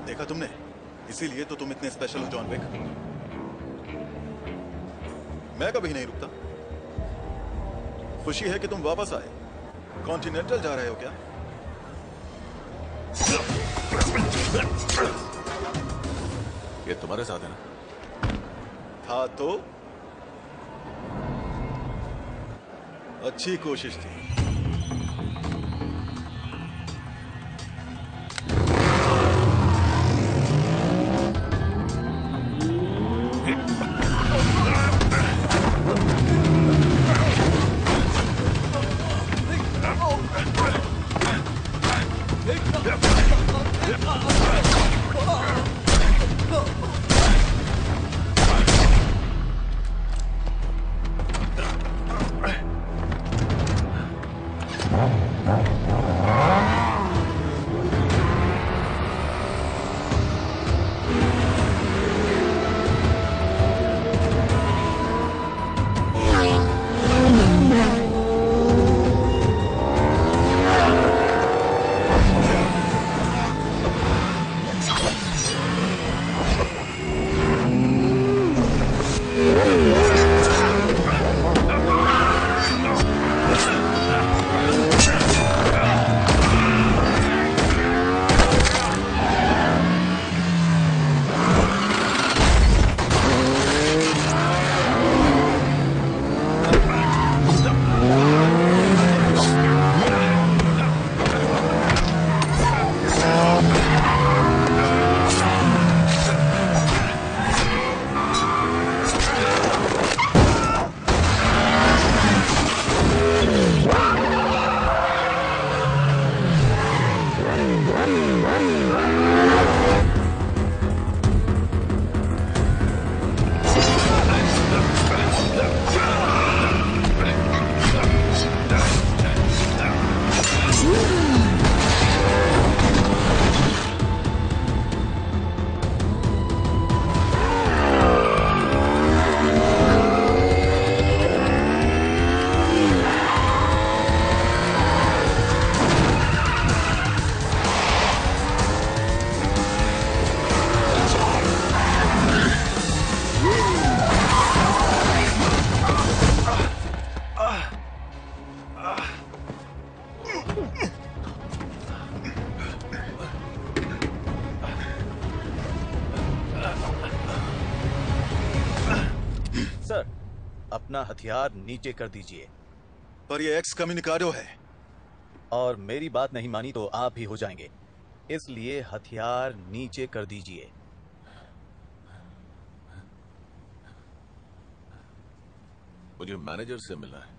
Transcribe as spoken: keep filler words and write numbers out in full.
देखा तुमने, इसीलिए तो तुम इतने स्पेशल हो जॉन विक। मैं कभी नहीं रुकता। खुशी है कि तुम वापस आए। कॉन्टिनेंटल जा रहे हो क्या? ये तुम्हारे साथ है ना? था तो अच्छी कोशिश थी। अपना हथियार नीचे कर दीजिए। पर ये एक्स कम्युनिकाडो है। और मेरी बात नहीं मानी तो आप भी हो जाएंगे, इसलिए हथियार नीचे कर दीजिए। मुझे मैनेजर से मिलना है।